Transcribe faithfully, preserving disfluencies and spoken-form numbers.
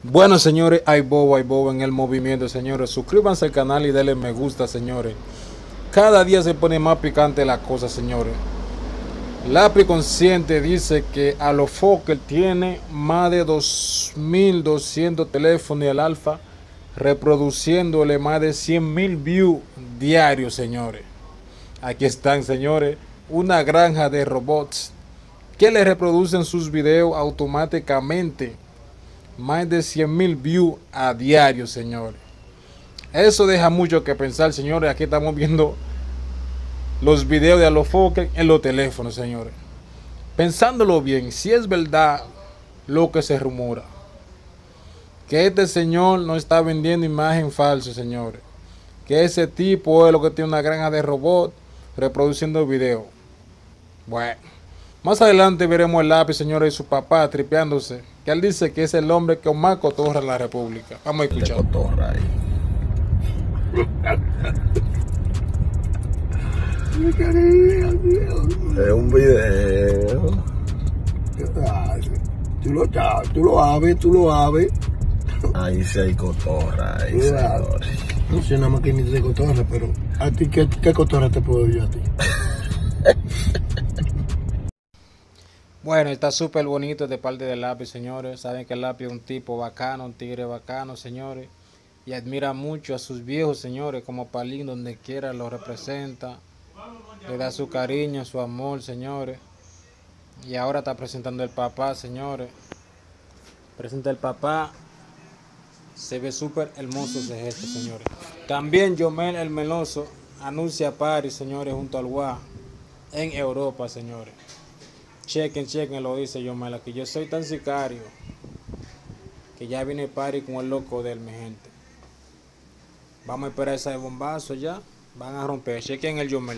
Bueno, señores, hay bobo, hay bobo en el movimiento, señores. Suscríbanse al canal y denle me gusta, señores. Cada día se pone más picante la cosa, señores. Lápiz Consciente dice que Alofoque tiene más de dos mil doscientos teléfonos y el Alfa reproduciéndole más de cien mil views diarios, señores. Aquí están, señores, una granja de robots que le reproducen sus videos automáticamente. Más de cien mil views a diario, señores. Eso deja mucho que pensar, señores. Aquí estamos viendo los videos de Alofoque en los teléfonos, señores. Pensándolo bien, si es verdad lo que se rumora, que este señor no está vendiendo imagen falsa, señores, que ese tipo es lo que tiene una granja de robots reproduciendo videos. Bueno, más adelante veremos el Lápiz, señores, y su papá tripeándose, que él dice que es el hombre que más cotorra en la república. Vamos a escuchar. Cotorra ahí. Es un video. Tú lo sabes, tú lo sabes, tú lo sabes. Ahí sí hay cotorra ahí, señores. No sé, nada más que ni de cotorra, pero ¿a ti qué, qué cotorra te puedo yo a ti? Bueno, está súper bonito de parte del Lápiz, señores. Saben que el Lápiz es un tipo bacano, un tigre bacano, señores. Y admira mucho a sus viejos, señores, como Palín, donde quiera lo representa. Le da su cariño, su amor, señores. Y ahora está presentando el papá, señores. Presenta el papá. Se ve súper hermoso ese gesto, señores. También Yomel el Meloso anuncia party, señores, junto al Guá en Europa, señores. Chequen, chequen, lo dice Yomel aquí. Yo soy tan sicario que ya viene party con el loco de él, mi gente. Vamos a esperar ese bombazo ya. Van a romper. Chequen el Yomel.